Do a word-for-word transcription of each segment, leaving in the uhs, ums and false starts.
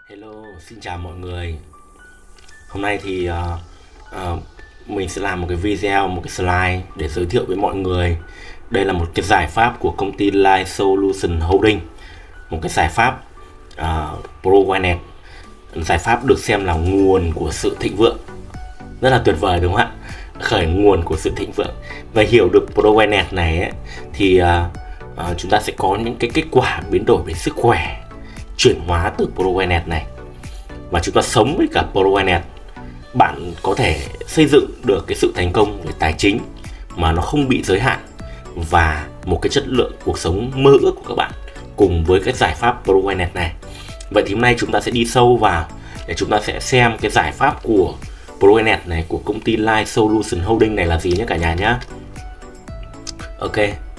Hello, xin chào mọi người. Hôm nay thì uh, uh, mình sẽ làm một cái video, một cái slide để giới thiệu với mọi người. Đây là một cái giải pháp của công ty Life Solution Holding, một cái giải pháp uh, ProWiNet, giải pháp được xem là nguồn của sự thịnh vượng. Rất là tuyệt vời đúng không ạ? Khởi nguồn của sự thịnh vượng. Và hiểu được ProWiNet này ấy, thì uh, uh, chúng ta sẽ có những cái kết quả biến đổi về sức khỏe, chuyển hóa từ ProWiNet này. Và chúng ta sống với cả ProWiNet, bạn có thể xây dựng được cái sự thành công về tài chính mà nó không bị giới hạn, và một cái chất lượng cuộc sống mơ ước của các bạn cùng với cái giải pháp ProWiNet này. Vậy thì hôm nay chúng ta sẽ đi sâu vào để chúng ta sẽ xem cái giải pháp của ProWiNet này, của công ty Life Solution Holding này là gì nhé cả nhà nhé. Ok.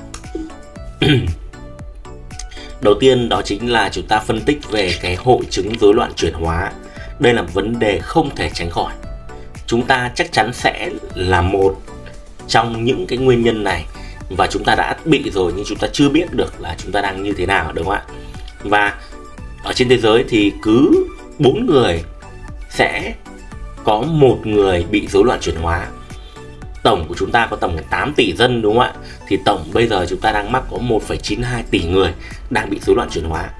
Đầu tiên đó chính là chúng ta phân tích về cái hội chứng rối loạn chuyển hóa. Đây là vấn đề không thể tránh khỏi. Chúng ta chắc chắn sẽ là một trong những cái nguyên nhân này, và chúng ta đã bị rồi nhưng chúng ta chưa biết được là chúng ta đang như thế nào, đúng không ạ? Và ở trên thế giới thì cứ bốn người sẽ có một người bị rối loạn chuyển hóa. Tổng của chúng ta có tầm tám tỷ dân, đúng không ạ? Thì tổng bây giờ chúng ta đang mắc có một phẩy chín hai tỷ người đang bị rối loạn chuyển hóa.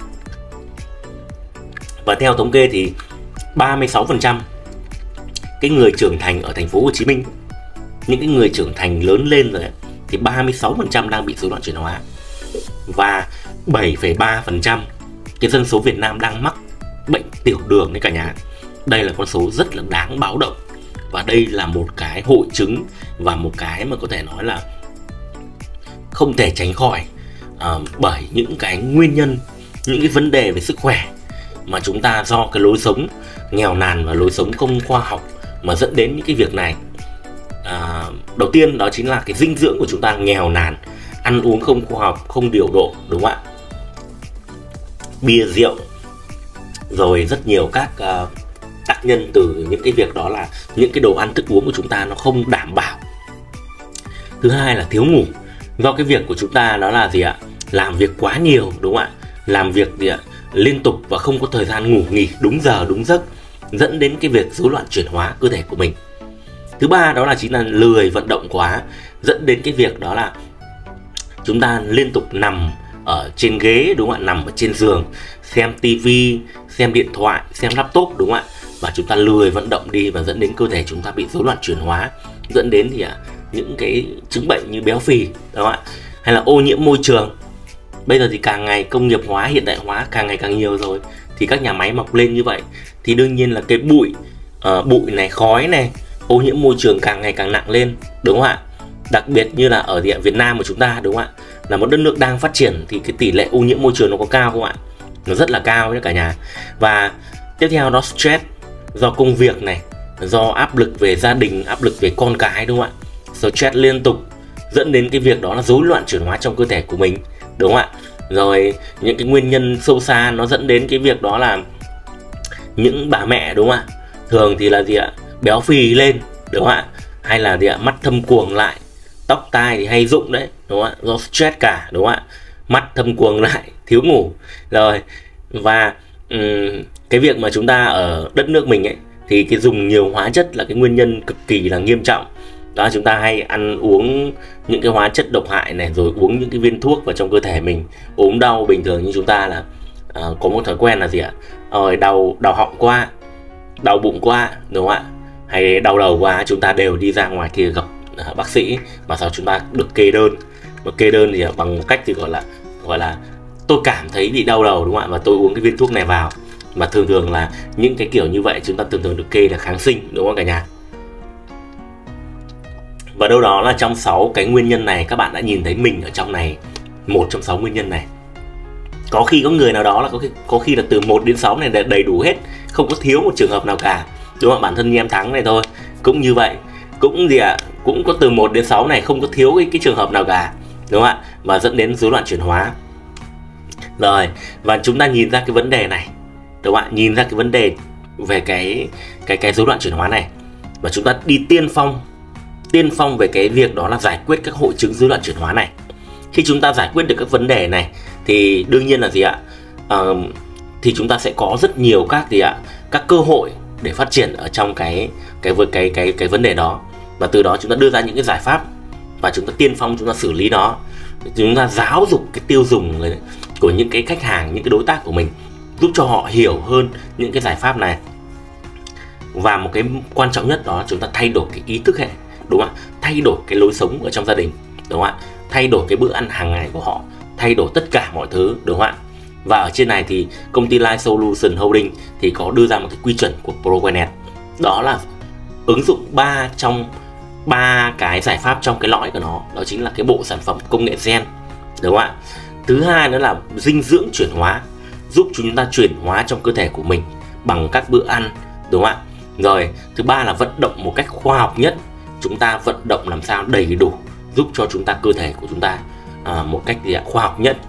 Và theo thống kê thì ba mươi sáu phần trăm cái người trưởng thành ở thành phố Hồ Chí Minh, những cái người trưởng thành lớn lên rồi ấy, thì ba mươi sáu phần trăm đang bị rối loạn chuyển hóa. Và bảy phẩy ba phần trăm cái dân số Việt Nam đang mắc bệnh tiểu đường đấy cả nhà. Đây là con số rất là đáng báo động. Và đây là một cái hội chứng và một cái mà có thể nói là không thể tránh khỏi, uh, bởi những cái nguyên nhân, những cái vấn đề về sức khỏe mà chúng ta do cái lối sống nghèo nàn và lối sống không khoa học mà dẫn đến những cái việc này. Uh, đầu tiên đó chính là cái dinh dưỡng của chúng ta nghèo nàn, ăn uống không khoa học, không điều độ, đúng không ạ? Bia rượu, rồi rất nhiều các uh, tác nhân từ những cái việc đó là những cái đồ ăn thức uống của chúng ta nó không đảm bảo. Thứ hai là thiếu ngủ, do cái việc của chúng ta đó là gì ạ? Làm việc quá nhiều, đúng không ạ? Làm việc gì ạ? Liên tục và không có thời gian ngủ nghỉ đúng giờ đúng giấc, dẫn đến cái việc rối loạn chuyển hóa cơ thể của mình. Thứ ba đó là chính là lười vận động quá, dẫn đến cái việc đó là chúng ta liên tục nằm ở trên ghế, đúng không ạ? Nằm ở trên giường, xem tivi, xem điện thoại, xem laptop, đúng không ạ? Và chúng ta lười vận động đi và dẫn đến cơ thể chúng ta bị rối loạn chuyển hóa, dẫn đến thì à, những cái chứng bệnh như béo phì, đúng không ạ? Hay là ô nhiễm môi trường. Bây giờ thì càng ngày công nghiệp hóa, hiện đại hóa càng ngày càng nhiều rồi, thì các nhà máy mọc lên như vậy thì đương nhiên là cái bụi uh, bụi này, khói này, ô nhiễm môi trường càng ngày càng nặng lên, đúng không ạ? Đặc biệt như là ở địa Việt Nam của chúng ta, đúng không ạ? Là một đất nước đang phát triển thì cái tỷ lệ ô nhiễm môi trường nó có cao không ạ? Nó rất là cao nhé cả nhà. Và tiếp theo đó stress, do công việc này, do áp lực về gia đình, áp lực về con cái, đúng không ạ? Stress liên tục dẫn đến cái việc đó là rối loạn chuyển hóa trong cơ thể của mình, đúng không ạ? Rồi những cái nguyên nhân sâu xa nó dẫn đến cái việc đó là những bà mẹ, đúng không ạ? Thường thì là gì ạ? Béo phì lên, đúng không ạ? Hay là gì ạ? Mắt thâm quầng lại, tóc tai thì hay rụng đấy, đúng không ạ? Do stress cả, đúng không ạ? Mắt thâm quầng lại, thiếu ngủ. Rồi, và um, cái việc mà chúng ta ở đất nước mình ấy thì cái dùng nhiều hóa chất là cái nguyên nhân cực kỳ là nghiêm trọng. Đó, chúng ta hay ăn uống những cái hóa chất độc hại này, rồi uống những cái viên thuốc vào trong cơ thể mình. Ốm đau bình thường như chúng ta là à, có một thói quen là gì ạ? Rồi đau đau họng qua, đau bụng qua, đúng không ạ? Hay đau đầu quá, chúng ta đều đi ra ngoài kia gặp à, bác sĩ, mà sao chúng ta được kê đơn. Mà kê đơn thì bằng một cách thì gọi là gọi là tôi cảm thấy bị đau đầu, đúng không ạ? Và tôi uống cái viên thuốc này vào. Mà thường thường là những cái kiểu như vậy chúng ta thường thường được kê là kháng sinh, đúng không cả nhà? Và đâu đó là trong sáu cái nguyên nhân này các bạn đã nhìn thấy mình ở trong này, một trong sáu nguyên nhân này. Có khi có người nào đó là có khi, có khi là từ một đến sáu này đầy đủ hết, không có thiếu một trường hợp nào cả, đúng không? Bản thân như em Thắng này thôi cũng như vậy, cũng gì ạ? À, cũng có từ một đến sáu này, không có thiếu cái, cái trường hợp nào cả, đúng không ạ? Và dẫn đến rối loạn chuyển hóa. Rồi, và chúng ta nhìn ra cái vấn đề này, đúng không ạ? Nhìn ra cái vấn đề về cái cái cái rối loạn chuyển hóa này, và chúng ta đi tiên phong tiên phong về cái việc đó là giải quyết các hội chứng rối loạn chuyển hóa này. Khi chúng ta giải quyết được các vấn đề này thì đương nhiên là gì ạ? À, thì chúng ta sẽ có rất nhiều các gì ạ các cơ hội để phát triển ở trong cái cái cái cái cái, cái vấn đề đó, và từ đó chúng ta đưa ra những cái giải pháp và chúng ta tiên phong, chúng ta xử lý nó, chúng ta giáo dục cái tiêu dùng của những cái khách hàng, những cái đối tác của mình, giúp cho họ hiểu hơn những cái giải pháp này. Và một cái quan trọng nhất đó, chúng ta thay đổi cái ý thức hệ, đúng không ạ? Thay đổi cái lối sống ở trong gia đình, đúng không ạ? Thay đổi cái bữa ăn hàng ngày của họ, thay đổi tất cả mọi thứ, đúng không ạ? Và ở trên này thì công ty Life Solution Holding thì có đưa ra một cái quy chuẩn của ProQuinet, đó là ứng dụng ba trong ba cái giải pháp trong cái lõi của nó, đó chính là cái bộ sản phẩm công nghệ gen, đúng không ạ? Thứ hai nữa là dinh dưỡng chuyển hóa, giúp chúng ta chuyển hóa trong cơ thể của mình bằng các bữa ăn, đúng không ạ? Rồi thứ ba là vận động một cách khoa học nhất, chúng ta vận động làm sao đầy đủ, giúp cho chúng ta cơ thể của chúng ta à, một cách gì ạ? Khoa học nhất.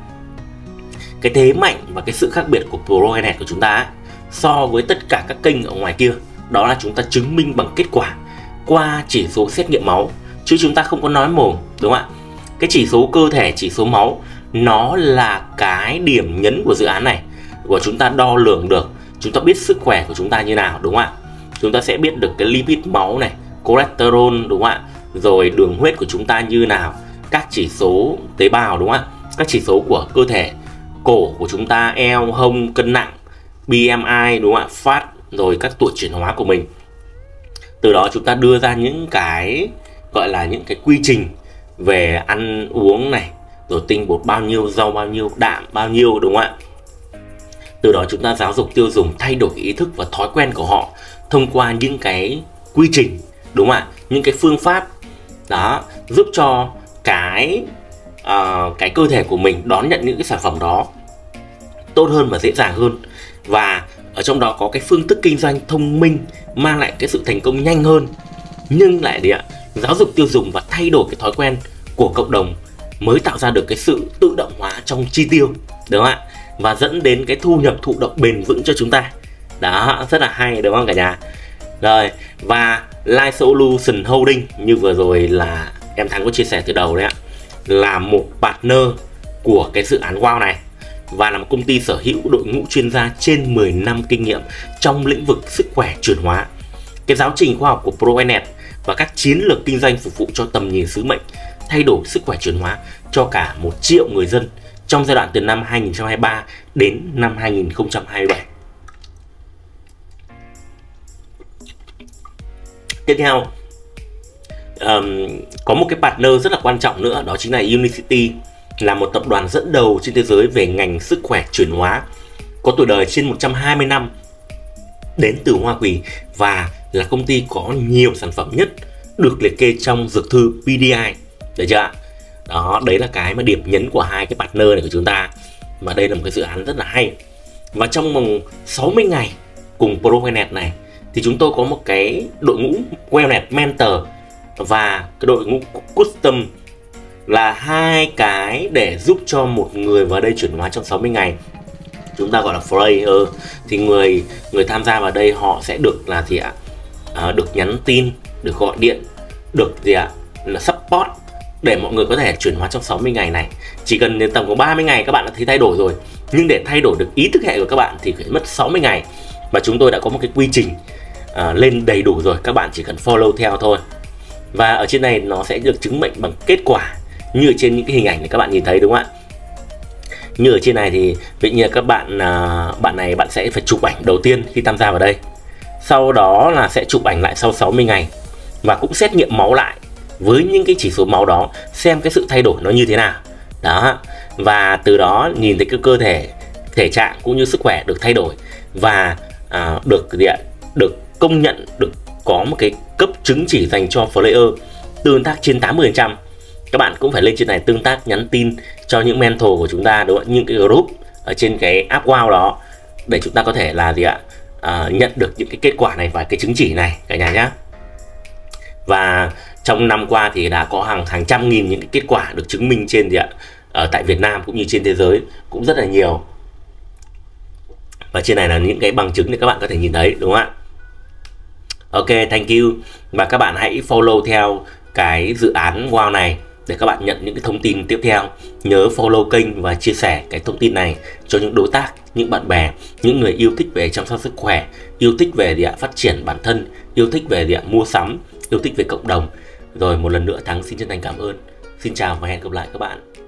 Cái thế mạnh và cái sự khác biệt của ProQuinet của chúng ta ấy, so với tất cả các kênh ở ngoài kia, đó là chúng ta chứng minh bằng kết quả qua chỉ số xét nghiệm máu, chứ chúng ta không có nói mồm, đúng không ạ? Cái chỉ số cơ thể, chỉ số máu, nó là cái điểm nhấn của dự án này, của chúng ta đo lường được, chúng ta biết sức khỏe của chúng ta như nào, đúng không ạ? Chúng ta sẽ biết được cái lipid máu này, cholesterol, đúng không ạ? Rồi đường huyết của chúng ta như nào, các chỉ số tế bào, đúng không ạ? Các chỉ số của cơ thể, cổ của chúng ta, eo, hông, cân nặng, bê em i, đúng không ạ? Fat, rồi các tuổi chuyển hóa của mình. Từ đó chúng ta đưa ra những cái gọi là những cái quy trình về ăn uống này, rồi tinh bột bao nhiêu, rau bao nhiêu, đạm bao nhiêu, đúng không ạ? Từ đó chúng ta giáo dục tiêu dùng thay đổi cái ý thức và thói quen của họ thông qua những cái quy trình, đúng không ạ? Những cái phương pháp đó, giúp cho cái uh, cái cơ thể của mình đón nhận những cái sản phẩm đó tốt hơn và dễ dàng hơn. Và ở trong đó có cái phương thức kinh doanh thông minh, mang lại cái sự thành công nhanh hơn, nhưng lại gì ạ? Giáo dục tiêu dùng và thay đổi cái thói quen của cộng đồng mới tạo ra được cái sự tự động hóa trong chi tiêu, đúng không ạ? Và dẫn đến cái thu nhập thụ động bền vững cho chúng ta. Đó, rất là hay, đúng không cả nhà? Rồi, và Life Solution Holding như vừa rồi là em Thắng có chia sẻ từ đầu đấy ạ, là một partner của cái dự án Wow này, và là một công ty sở hữu đội ngũ chuyên gia trên mười năm kinh nghiệm trong lĩnh vực sức khỏe chuyển hóa. Cái giáo trình khoa học của ProQuinet và các chiến lược kinh doanh phục vụ cho tầm nhìn sứ mệnh thay đổi sức khỏe chuyển hóa cho cả một triệu người dân trong giai đoạn từ năm hai nghìn không trăm hai mươi ba đến năm hai nghìn không trăm hai mươi bảy. Tiếp theo, um, có một cái partner rất là quan trọng nữa, đó chính là Unicity, là một tập đoàn dẫn đầu trên thế giới về ngành sức khỏe chuyển hóa, có tuổi đời trên một trăm hai mươi năm, đến từ Hoa Kỳ và là công ty có nhiều sản phẩm nhất được liệt kê trong dược thư pê đê i. Được chưa ạ? Đó, đấy là cái mà điểm nhấn của hai cái partner này của chúng ta. Và đây là một cái dự án rất là hay. Và trong vòng sáu mươi ngày cùng ProQuinet này thì chúng tôi có một cái đội ngũ Wellness Mentor và cái đội ngũ Custom, là hai cái để giúp cho một người vào đây chuyển hóa trong sáu mươi ngày. Chúng ta gọi là Player. Thì người người tham gia vào đây họ sẽ được là gì ạ? À, được nhắn tin, được gọi điện, được gì ạ? Là support để mọi người có thể chuyển hóa trong sáu mươi ngày này. Chỉ cần đến tầm có ba mươi ngày các bạn đã thấy thay đổi rồi, nhưng để thay đổi được ý thức hệ của các bạn thì phải mất sáu mươi ngày. Và chúng tôi đã có một cái quy trình à, lên đầy đủ rồi, các bạn chỉ cần follow theo thôi. Và ở trên này nó sẽ được chứng minh bằng kết quả như ở trên những cái hình ảnh này các bạn nhìn thấy, đúng không ạ? Như ở trên này thì ví dụ như các bạn à, bạn này bạn sẽ phải chụp ảnh đầu tiên khi tham gia vào đây, sau đó là sẽ chụp ảnh lại sau sáu mươi ngày và cũng xét nghiệm máu lại với những cái chỉ số máu đó, xem cái sự thay đổi nó như thế nào đó. Và từ đó nhìn thấy cái cơ thể, thể trạng cũng như sức khỏe được thay đổi và à, được gì ạ? Được công nhận, được có một cái cấp chứng chỉ dành cho player tương tác trên tám mươi phần trăm. Các bạn cũng phải lên trên này tương tác, nhắn tin cho những mentor của chúng ta, đúng không? Những cái group ở trên cái app Wow đó, để chúng ta có thể là gì ạ? À, nhận được những cái kết quả này và cái chứng chỉ này cả nhà nhé. Và trong năm qua thì đã có hàng hàng trăm nghìn những cái kết quả được chứng minh trên gì ạ? Ở tại Việt Nam cũng như trên thế giới cũng rất là nhiều. Và trên này là những cái bằng chứng để các bạn có thể nhìn thấy, đúng không ạ? Ok, thank you. Và các bạn hãy follow theo cái dự án Wow này để các bạn nhận những cái thông tin tiếp theo. Nhớ follow kênh và chia sẻ cái thông tin này cho những đối tác, những bạn bè, những người yêu thích về chăm sóc sức khỏe, yêu thích về gì ạ? Phát triển bản thân, yêu thích về gì ạ? Mua sắm, yêu thích về cộng đồng. Rồi một lần nữa Thắng xin chân thành cảm ơn. Xin chào và hẹn gặp lại các bạn.